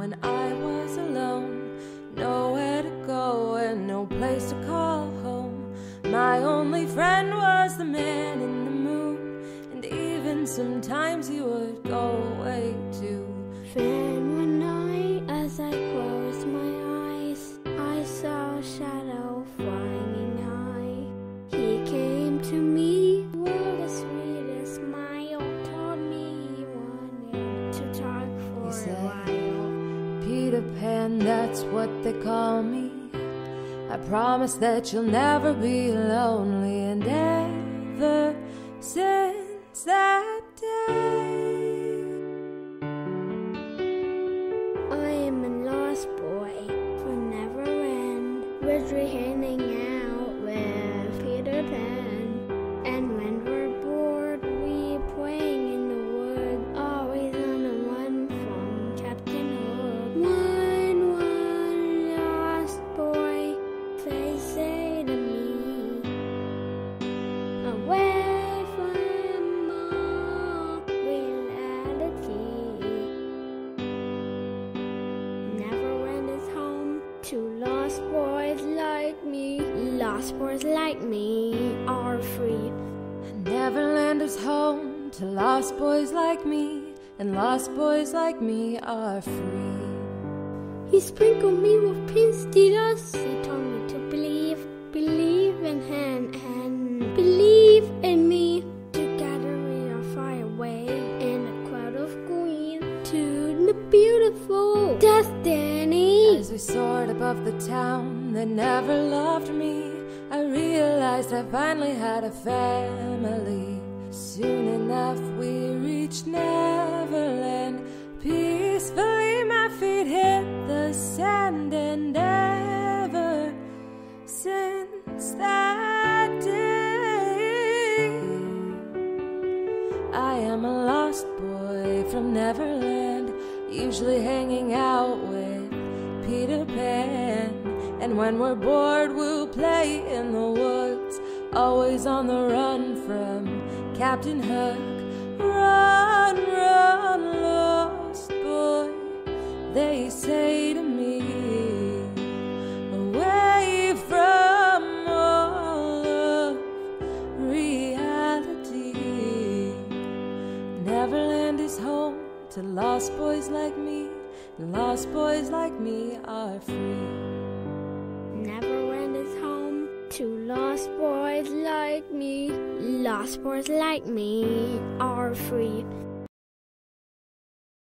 when I was alone, nowhere to go and no place to call home. My only friend was the man in the moon, and even sometimes he would go away too. Then one night, as I closed my eyes, I saw a shadow flying high. He came to me with the sweetest smile, told me he wanted to talk for a while. Peter Pan, that's what they call me. I promise that you'll never be lonely. And ever since that day, I am a lost boy from Neverland, we're hanging out with Peter Pan. And when we're bored, we playing in the woods, always on the run from Captain Hook. One lost boy, they say to me, away from all reality. Neverland is home to lost boys like me. Lost boys like me are free. Neverland is home to lost boys like me, and lost boys like me are free. He sprinkled me with pasty dust. He told me to believe in him and believe in me. Together we are far away in a cloud of green to the beautiful destiny. As we soared above the town that never loved me, I realized I finally had a family. Soon enough we reached Neverland. Peacefully my feet hit the sand, and ever since that day, I am a lost boy from Neverland, usually hanging out with Peter Pan. And when we're bored, we'll play in the woods, always on the run from Captain Hook. Run, run, lost boy, they say to me, away from all of reality. Neverland is home to lost boys like me, and lost boys like me are free. Neverland is home to lost boys like me. Lost boys like me are free.